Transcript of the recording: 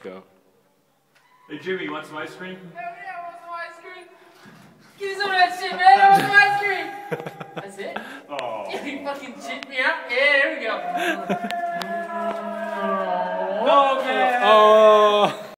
Go. Hey Jimmy, you want some ice cream? Hell yeah, I want some ice cream. Give me some of that shit, man. I want some ice cream. That's it? Oh. You fucking shit me out. Yeah, there we go.